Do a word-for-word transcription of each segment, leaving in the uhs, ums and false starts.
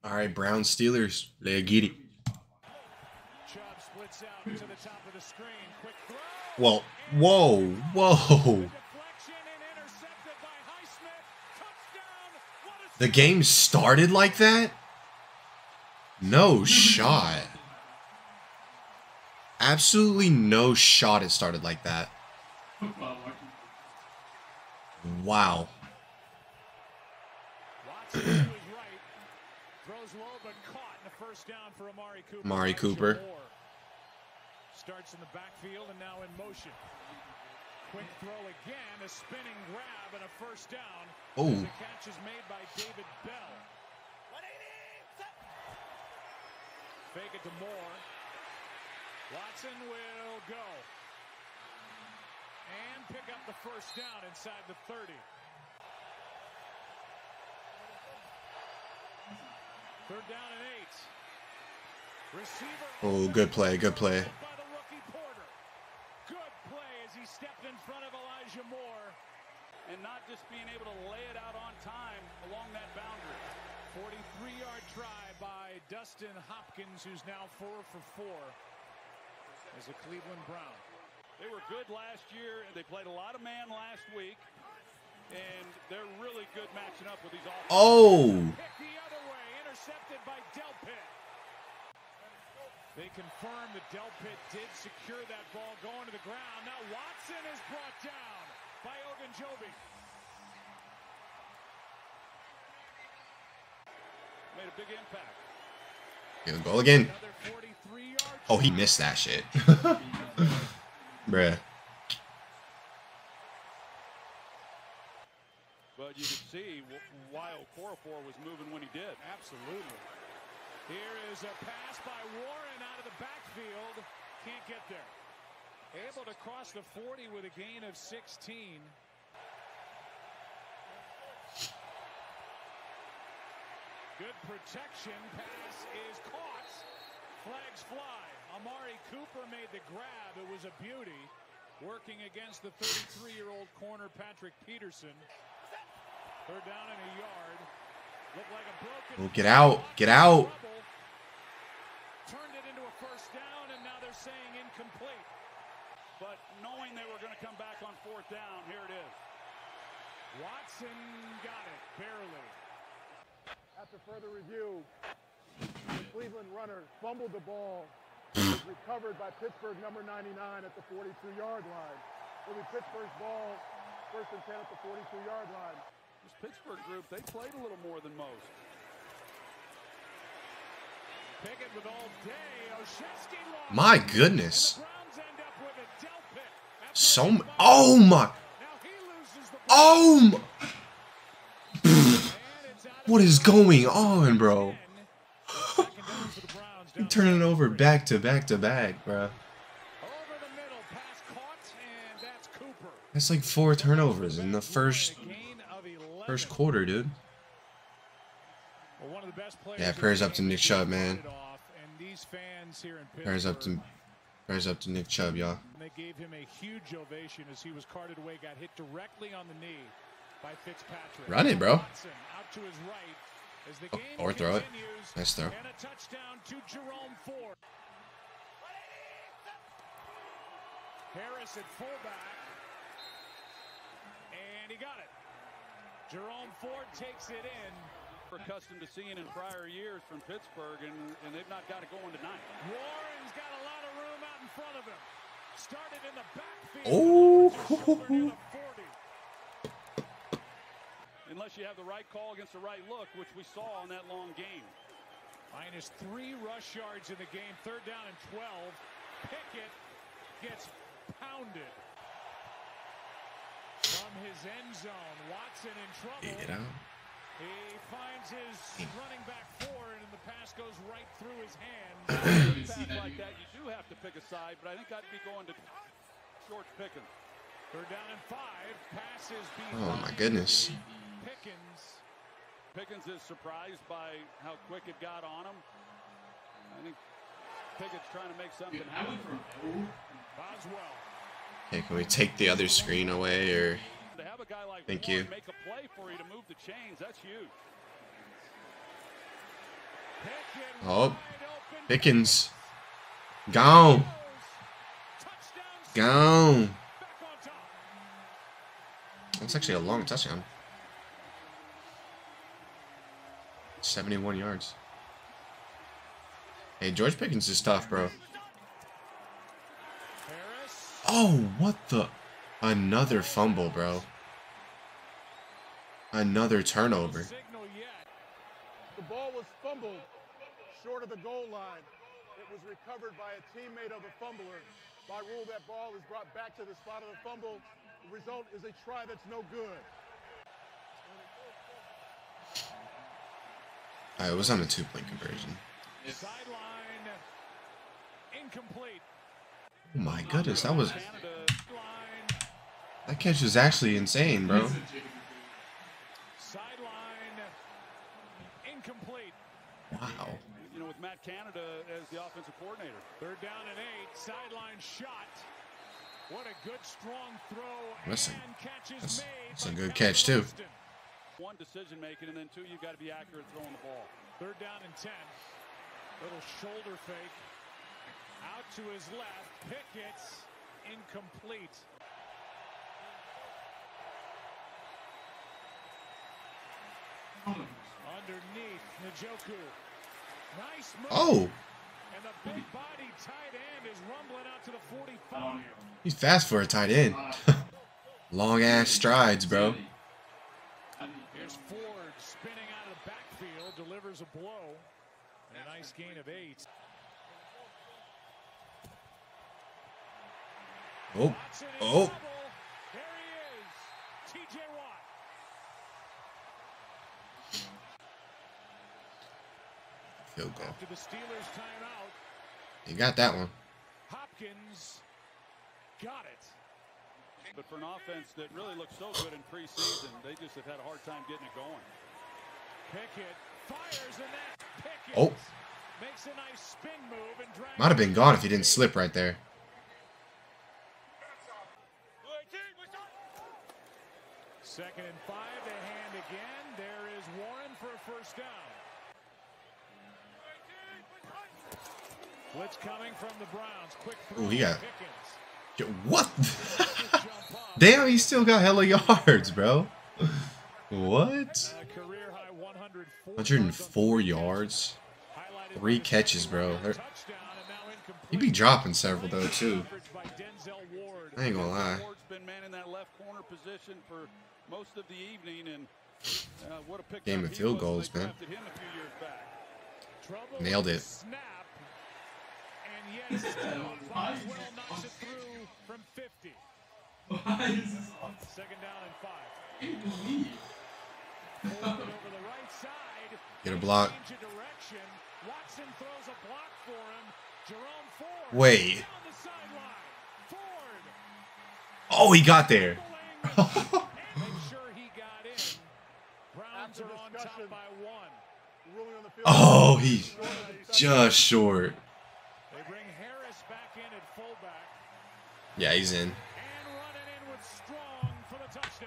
All right, Brown Steelers. Let's get it. Well, whoa, whoa. The game started like that? No shot. Absolutely no shot it started like that. Wow. Amari Cooper. Starts in the backfield and now in motion. Quick throw again, a spinning grab and a first down. Oh. The catch is made by David Bell. Fake it to Moore. Watson will go. And pick up the first down inside the thirty. Third down and eight. Receiver. Oh, good play, good play. Good play as he stepped in front of Elijah Moore. And not just being able to lay it out on time along that boundary. forty-three yard try by Dustin Hopkins, who's now four for four as a Cleveland Brown. They were good last year, and they played a lot of man last week. And they're really good matching up with these offenses. Oh! Pick the other way, intercepted by Delpit. They confirm that Delpit did secure that ball going to the ground. Now Watson is brought down by Ogunjobi. Made a big impact. He'll go again. Oh, he missed that shit. Bruh. But you could see why Okorafor was moving when he did. Absolutely. Here is a pass by Warren out of the backfield. Can't get there. Able to cross the forty with a gain of sixteen. Good protection. Pass is caught. Flags fly. Amari Cooper made the grab. It was a beauty. Working against the thirty-three-year-old corner, Patrick Peterson. Third down and a yard. Looked like a broken. Oh, get out. Get out. Turned it into a first down, and now they're saying incomplete. But knowing they were going to come back on fourth down, here it is. Watson got it, barely. After further review, the Cleveland runner fumbled the ball. It was recovered by Pittsburgh number ninety-nine at the forty-two yard line. It'll be Pittsburgh's ball, first and ten at the forty-two yard line. This Pittsburgh group, they played a little more than most. Pickett with all day. Olszewski lost. My goodness. The Browns end up with a Delpit. So m- oh my. Now he loses the ball. Oh my. What is going on, bro? He turning it over back to back to back, bro. Over the middle, pass caught, and that's Cooper. That's like four turnovers in the first Gain of eleven. first quarter, dude. Well, one of the best players Yeah, in prayers the up to game Nick Chubb, man. off, and these fans here in Prayers up to Pittsburgh, prayers up to Nick Chubb, y'all. they gave him a huge ovation as he was carted away, got hit directly on the knee by Fitzpatrick. Run it, bro. Watson out to his right as the Oh, game or throw it. continues, Nice throw. and a touchdown to Jerome Ford. Harris at fullback, and he got it. Jerome Ford takes it in. We're accustomed to seeing in prior years from Pittsburgh, and, and they've not got it going tonight. Warren's got a lot of room out in front of him. Started in the backfield. Oh. Shoulder near the forty. Unless you have the right call against the right look, which we saw on that long game. Minus three rush yards in the game. Third down and twelve. Pickett gets pounded from his end zone. Watson in trouble. Get out. He finds his running back Ford, and the pass goes right through his hands. Pass like that, you do have to pick a side, but I think I'd be going to George Pickens. Third down and five. Passes behind Oh my goodness. Pickens. Pickens is surprised by how quick it got on him. I think Pickett's trying to make something happen. Boswell. Okay, can we take the other screen away or? To have a guy like Thank Warren you. make a play for you to move the chains, that's huge. Oh, Pickens. Gone. Gone. That's actually a long touchdown. seventy-one yards. Hey, George Pickens is tough, bro. Oh, what the? Another fumble, bro. Another turnover. The ball was fumbled short of the goal line. It was recovered by a teammate of the fumbler. By rule, that ball is brought back to the spot of the fumble. The result is a try that's no good. Uh, it was on a two-point conversion. Sideline incomplete. Oh my goodness, that was... That catch was actually insane, bro. Sideline incomplete. Wow. You know, with Matt Canada as the offensive coordinator. Third down and eight. Sideline shot. What a good strong throw. Listen, and catches that's, made that's a by good Calvin catch too. Winston. One, decision making, and then two, you got to be accurate throwing the ball. Third down and ten. Little shoulder fake. Out to his left. Pickett's incomplete. Underneath Njoku. Nice move. Oh, And the big body tight end is rumbling out to the forty-five. he's fast for a tight end. Long ass strides, bro. Here's Ford spinning out of the backfield, delivers a blow. And a nice gain of eight. Oh, Watson in oh. trouble. There he is. T J Watt. Field goal. After the Steelers timeout, You got that one. Hopkins got it. But for an offense that really looked so good in preseason, they just have had a hard time getting it going. Pickett fires and that Pickett Oh. makes a nice spin move and drags. Might have been gone if he didn't slip right there. Second and five, they hand again. There is Warren for a first down. Blitz coming from the Browns. Quick throw. Ooh, he got- Pickens. Yo, what? Jump up. Damn, he still got hella yards, bro. What? A career high one hundred four. one hundred four yards. Highlighted Three by the catches, bro. touchdown and now incomplete. He be dropping several, though, too. Coverage by Denzel Ward. I ain't gonna lie. Ward's been manning that left corner position for most of the evening, and uh, what a pickup Game of he field was when goals, they man. drafted him a few years back. Trouble Nailed with it. the Snap. And yet still Boswell knocks it through from fifty. Second down and five. Ford over the right side. Get a block. Change of direction. Watson throws a block for him. Jerome Ford. Wait. Down the sideline. Ford. Oh, he got there. Make sure he got in. Browns After are on discussion. top by one. Ruling on the field. Oh, he's just short. They bring Harris back in at fullback. Yeah, he's in. And running in with Strong for the touchdown.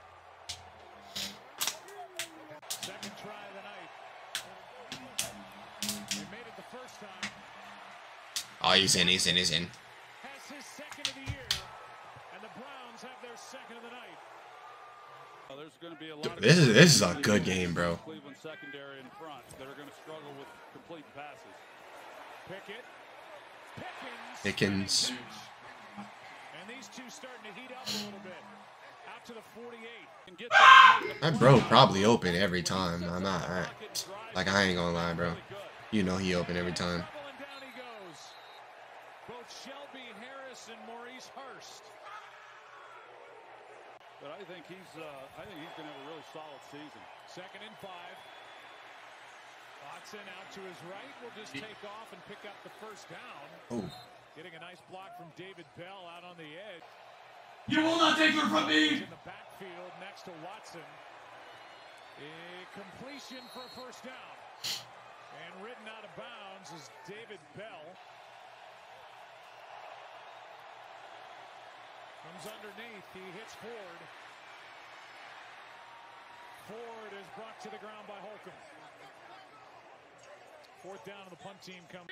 Second try of the night. They made it the first time. Oh, he's in, he's in, he's in. Has his second of the year. And the Browns have their second of the night. Well, there's going to be a lot of This is this is a good game, bro. Cleveland secondary in front that are going to struggle with complete passes. Pickett. Pickens. Pickens. And these two starting to heat up a little bit. Out to the forty-eight. And get that and make That a bro play. probably open every time. I'm not, I, like, I ain't gonna lie, bro. You know he open every time. And down he goes. Both Shelby Harris and Maurice Hurst. But I think he's, uh, I think he's going to have a really solid season. Second and five. Watson out to his right. Will just take off and pick up the first down. Oh, Getting a nice block from David Bell out on the edge. You will not take her from me! In the backfield next to Watson. A completion for a first down. And ridden out of bounds is David Bell. Comes underneath. He hits Ford. Ford is brought to the ground by Holcomb. Fourth down and the punt team comes.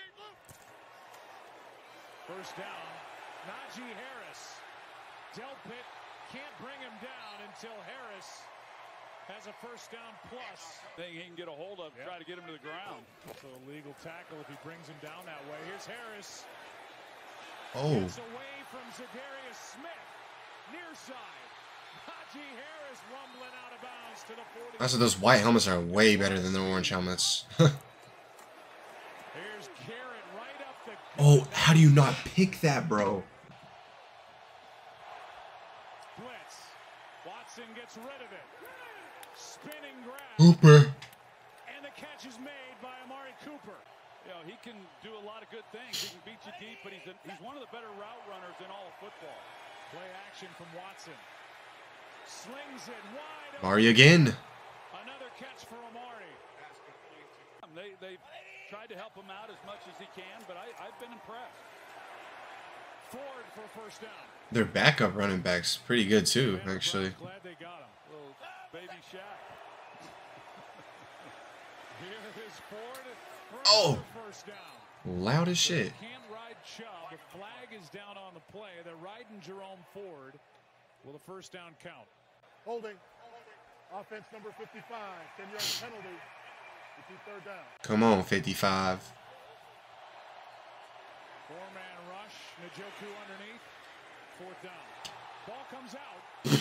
First down. Najee Harris. Delpit can't bring him down until Harris has a first down plus. Thing he can get a hold of, Yep. try to get him to the ground. So legal tackle if he brings him down that way. Here's Harris. Oh. Gets away from Zadarius Smith. Near side. Najee Harris rumbling out of bounds to the forty. Also, those white helmets are way better than the orange helmets. Here's Garrett right up the. Oh, how do you not pick that, bro? Blitz. Watson gets rid of it. Spinning grab. Hooper. And the catch is made by Amari Cooper. You know, he can do a lot of good things. He can beat you deep, but he's a, he's one of the better route runners in all of football. Play action from Watson. Slings it wide. Amari again. Another catch for Amari. They they tried to help him out as much as he can, but I, I've been impressed. Ford for first down. Their backup running back's pretty good too, actually. Glad they got him. Little baby Shaq. Here is Ford. Oh. For first down. Loud as shit. Can't ride Chubb. The flag is down on the play. They're riding Jerome Ford. Will the first down count? Holding. Offense number fifty-five. ten-yard penalty. Repeat third down. Come on, fifty-five. Four-man rush. Njoku underneath. Fourth down. Ball comes out.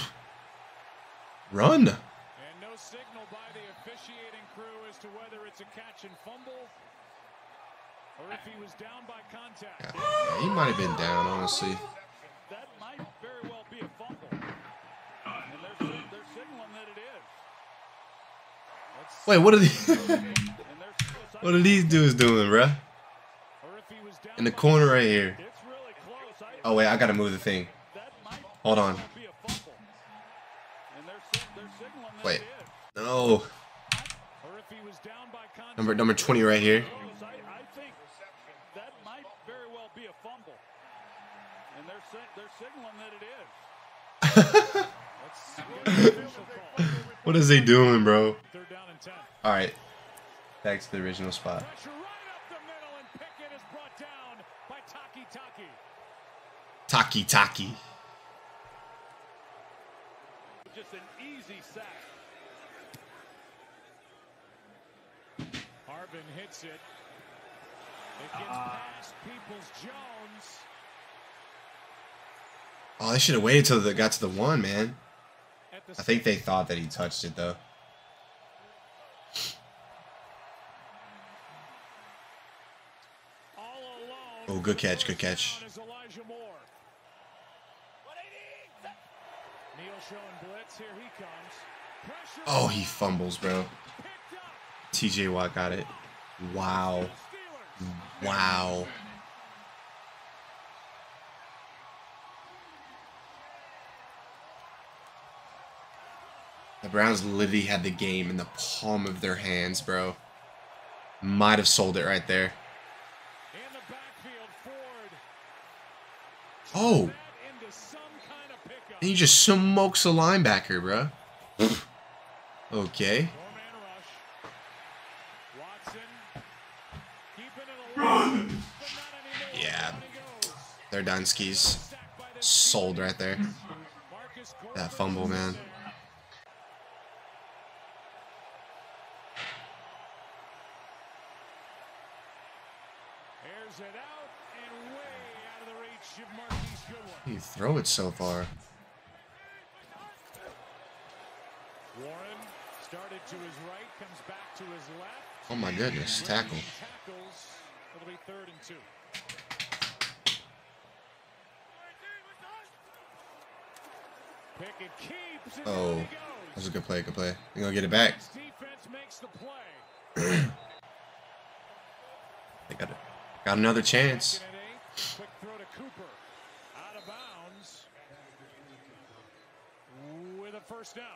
Run. And no signal by the officiating crew as to whether it's a catch and fumble or if he was down by contact. Yeah, he might have been down, honestly. That might very well be a fumble. And they're, they're signaling that it is. Let's Wait, what are these? And they're, What are these dudes doing, bruh? or if he was down In the by corner right here. it's really close. I, Oh wait, I gotta move the thing. that might Hold on. well be a fumble. And they're, sig- they're signaling that Wait. it is. No. or if he was down by contact. Number number twenty right here. Close. I, I think that might very well be a fumble. And they're, sig- they're signaling that it is. Let's get the official call. What is they doing, bro? Third down and ten. All right, back to the original spot. Pressure right up the middle, and Pickett is brought down by Taki Taki. Taki Taki. Just an easy sack. Harvin hits it. It gets past Peoples-Jones. Oh, they should have waited till they got to the one, man. At the I think they thought that he touched it though. all alone. Oh, good catch, good catch. Down is Elijah Moore. Neal showing blitz. Here he comes. Pressure. Oh, he fumbles, bro. Picked up. T J Watt got it. Wow. Steelers. Wow. The Browns literally had the game in the palm of their hands, bro. Might have sold it right there. In the backfield, Ford. Oh, That into some kind of pickup. and he just smokes a linebacker, bro. Okay. Four-man rush. Watson keeping it alive, but not anymore. Yeah. Down he goes. They're Dunskies. Sacked by the Sold right there. Marcus Gordon. That fumble, man. Airs it out and way out of the reach of Marquise Goodwin. You throw it so far. Warren started to his right, comes back to his left. Oh my goodness, tackle. Tackles. It'll be third and two. Pickett keeps and Oh, down he that goes. was a good play, good play. You gonna get it back? This defense makes the play. They got it. Got another chance. Second and eight. Quick throw to Cooper. Out of bounds. With a first down.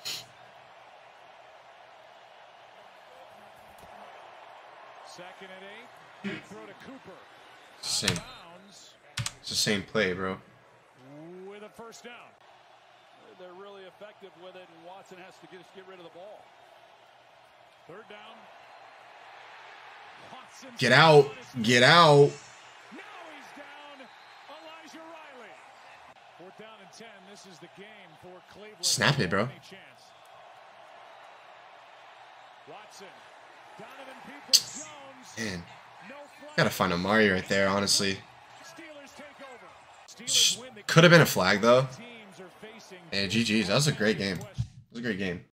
Second and eight. Quick throw to Cooper. Same. Out of bounds. It's the same play, bro. With a first down. They're really effective with it, and Watson has to get, just get rid of the ball. Third down. Watson Get out. Get out. Now he's down. Elijah Riley. Fourth down and ten. This is the game for Cleveland. Snap it, bro. Watson. Donovan Peoples-Jones. Man. No flag. Gotta find Amari right there, honestly. Steelers take over. Steelers win the Could have been a flag, though. teams are facing And G G's. That was a great game. It was a great game.